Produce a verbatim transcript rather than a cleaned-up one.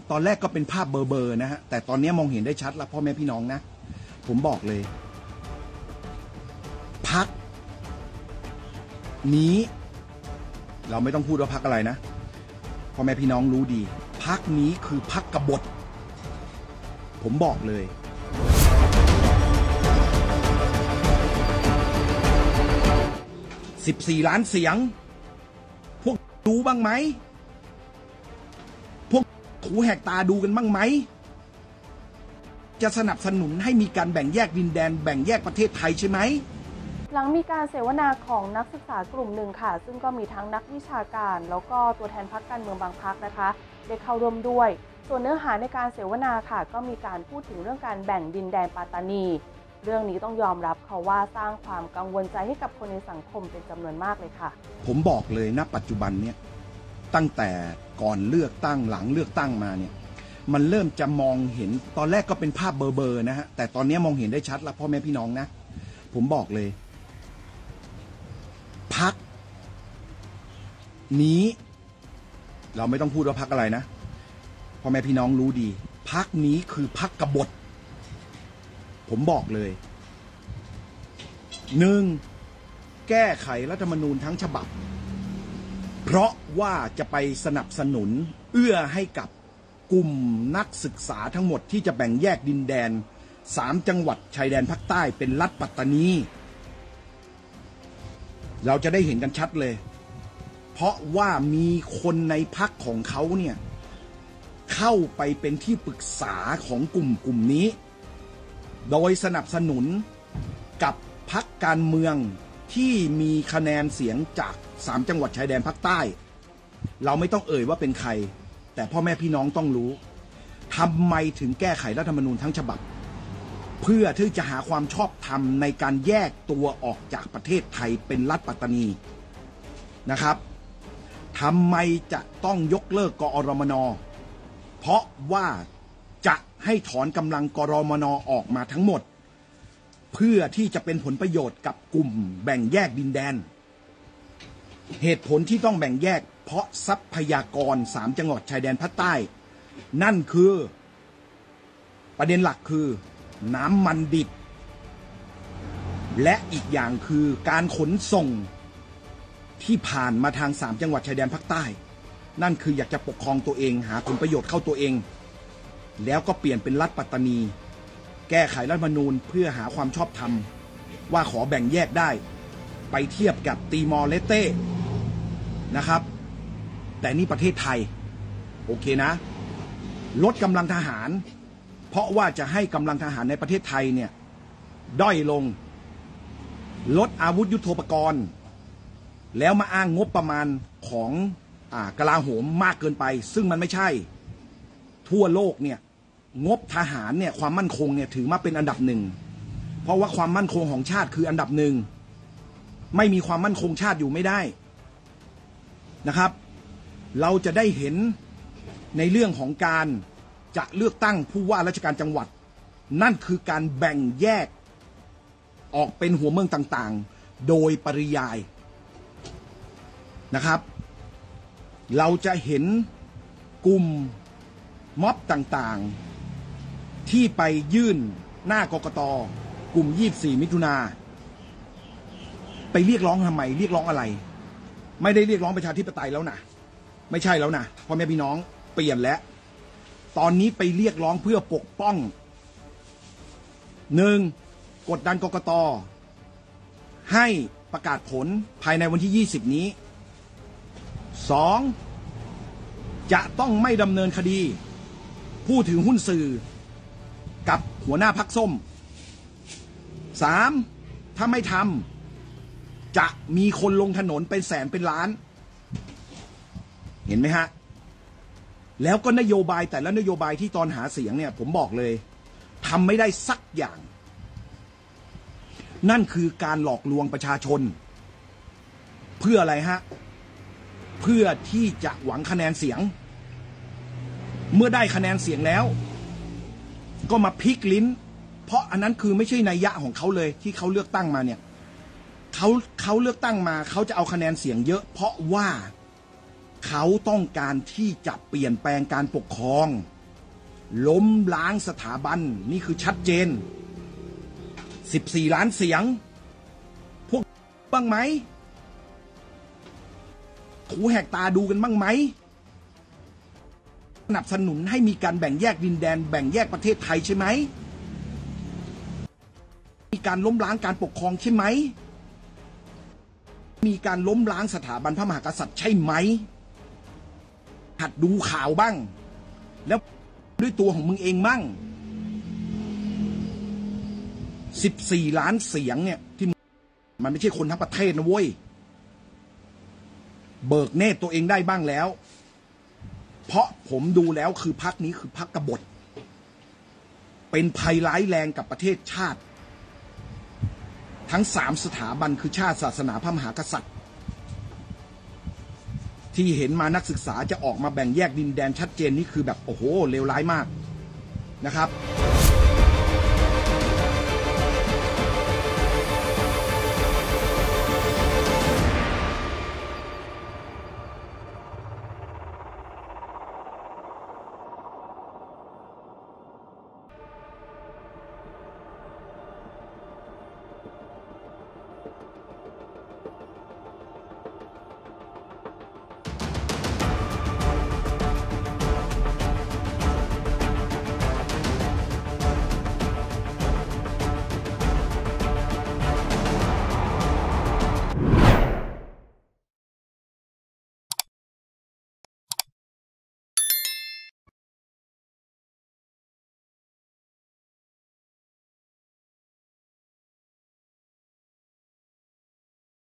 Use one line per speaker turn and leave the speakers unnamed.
ตอนแรกก็เป็นภาพเบลอๆนะฮะแต่ตอนนี้มองเห็นได้ชัดแล้วพ่อแม่พี่น้องนะผมบอกเลยพักนี้เราไม่ต้องพูดว่าพักอะไรนะพ่อแม่พี่น้องรู้ดีพักนี้คือพักกบฏผมบอกเลยสิบสี่ล้านเสียงพวกดูบ้างไหมพวกถูแหกตาดูกันบ้างไหมจะสนับสนุนให้มีการแบ่งแยกดินแดนแบ่งแยกประเทศไทยใช่ไหม
หลังมีการเสวนาของนักศึกษากลุ่มหนึ่งค่ะซึ่งก็มีทั้งนักวิชาการแล้วก็ตัวแทนพรรคการเมืองบางพรรคนะคะได้เข้าร่วมด้วยส่วนเนื้อหาในการเสวนาค่ะก็มีการพูดถึงเรื่องการแบ่งดินแดนปัตตานีเรื่องนี้ต้องยอมรับค่ะว่าสร้างความกังวลใจให้กับคนในสังคมเป็นจำนวนมากเลยค่ะ
ผมบอกเลยณปัจจุบันเนี่ยตั้งแต่ก่อนเลือกตั้งหลังเลือกตั้งมาเนี่ยมันเริ่มจะมองเห็นตอนแรกก็เป็นภาพเบลอๆนะฮะแต่ตอนนี้มองเห็นได้ชัดแล้วพ่อแม่พี่น้องนะผมบอกเลยพักนี้เราไม่ต้องพูดว่าพักอะไรนะพ่อแม่พี่น้องรู้ดีพักนี้คือพักกบฏผมบอกเลยหนึ่งแก้ไขรัฐธรรมนูญทั้งฉบับเพราะว่าจะไปสนับสนุนเอื้อให้กับกลุ่มนักศึกษาทั้งหมดที่จะแบ่งแยกดินแดนสามจังหวัดชายแดนภาคใต้เป็นรัฐปัตตานีเราจะได้เห็นกันชัดเลยเพราะว่ามีคนในพรรคของเขาเนี่ยเข้าไปเป็นที่ปรึกษาของกลุ่มกลุ่มนี้โดยสนับสนุนกับพรรคการเมืองที่มีคะแนนเสียงจากสามจังหวัดชายแดนภาคใต้เราไม่ต้องเอ่ยว่าเป็นใครแต่พ่อแม่พี่น้องต้องรู้ทำไมถึงแก้ไขรัฐธรรมนูญทั้งฉบับเพื่อที่จะหาความชอบธรรมในการแยกตัวออกจากประเทศไทยเป็นรัฐปัตตานีนะครับทำไมจะต้องยกเลิกกอรมนเพราะว่าจะให้ถอนกำลังกรมนออกมาทั้งหมดเพื่อที่จะเป็นผลประโยชน์กับกลุ่มแบ่งแยกดินแดนเหตุผลที่ต้องแบ่งแยกเพราะทรัพยากรสามจังหวัดชายแดนภาคใต้นั่นคือประเด็นหลักคือน้ำมันดิบและอีกอย่างคือการขนส่งที่ผ่านมาทางสามจังหวัดชายแดนภาคใต้นั่นคืออยากจะปกครองตัวเองหาผลประโยชน์เข้าตัวเองแล้วก็เปลี่ยนเป็นรัฐปัตตานีแก้ไขรัฐธรรมนูญเพื่อหาความชอบธรรมว่าขอแบ่งแยกได้ไปเทียบกับตีมอร์เลสเต้นะครับแต่นี่ประเทศไทยโอเคนะลดกำลังทหารเพราะว่าจะให้กำลังทหารในประเทศไทยเนี่ยด้อยลงลดอาวุธยุทโธปกรณ์แล้วมาอ้างงบประมาณของอ่ากลาโหมมากเกินไปซึ่งมันไม่ใช่ทั่วโลกเนี่ยงบทหารเนี่ยความมั่นคงเนี่ยถือมาเป็นอันดับหนึ่งเพราะว่าความมั่นคงของชาติคืออันดับหนึ่งไม่มีความมั่นคงชาติอยู่ไม่ได้นะครับเราจะได้เห็นในเรื่องของการจะเลือกตั้งผู้ว่าราชการจังหวัดนั่นคือการแบ่งแยกออกเป็นหัวเมืองต่างๆโดยปริยายนะครับเราจะเห็นกลุ่มม็อบต่างๆที่ไปยื่นหน้ากกต.กลุ่มยี่สิบสี่มิถุนาไปเรียกร้องทำไมเรียกร้องอะไรไม่ได้เรียกร้องประชาธิปไตยแล้วนะไม่ใช่แล้วนะพ่อแม่พี่น้องเปลี่ยนแล้วตอนนี้ไปเรียกร้องเพื่อปกป้องหนึ่งกดดันกกต.ให้ประกาศผลภายในวันที่ยี่สิบนี้สองจะต้องไม่ดำเนินคดีผู้ถือหุ้นสื่อกับหัวหน้าพรรคส้มสามถ้าไม่ทำจะมีคนลงถนนเป็นแสนเป็นล้านเห็นไหมฮะแล้วก็นโยบายแต่ละนโยบายที่ตอนหาเสียงเนี่ยผมบอกเลยทำไม่ได้สักอย่างนั่นคือการหลอกลวงประชาชนเพื่ออะไรฮะเพื่อที่จะหวังคะแนนเสียงเมื่อได้คะแนนเสียงแล้วก็มาพลิกลิ้นเพราะอันนั้นคือไม่ใช่นัยยะของเขาเลยที่เขาเลือกตั้งมาเนี่ยเขาเขาเลือกตั้งมาเขาจะเอาคะแนนเสียงเยอะเพราะว่าเขาต้องการที่จะเปลี่ยนแปลงการปกครองล้มล้างสถาบันนี่คือชัดเจนสิบสี่ล้านเสียงพวกบ้างไหมถูแหกตาดูกันบ้างไหมสนับสนุนให้มีการแบ่งแยกดินแดนแบ่งแยกประเทศไทยใช่ไหมมีการล้มล้างการปกครองใช่ไหมมีการล้มล้างสถาบันพระมหากษัตริย์ใช่ไหมหัดดูข่าวบ้างแล้วด้วยตัวของมึงเองมั่งสิบสี่ล้านเสียงเนี่ยที่มันไม่ใช่คนทั้งประเทศนะเว้ยเบิกเนตรตัวเองได้บ้างแล้วเพราะผมดูแล้วคือพรรคนี้คือพรรคกบฏเป็นภัยร้ายแรงกับประเทศชาติทั้งสามสถาบันคือชาติศาสนาพระมหากษัตริย์ที่เห็นมานักศึกษาจะออกมาแบ่งแยกดินแดนชัดเจนนี่คือแบบโอ้โหเลวร้ายมากนะครับ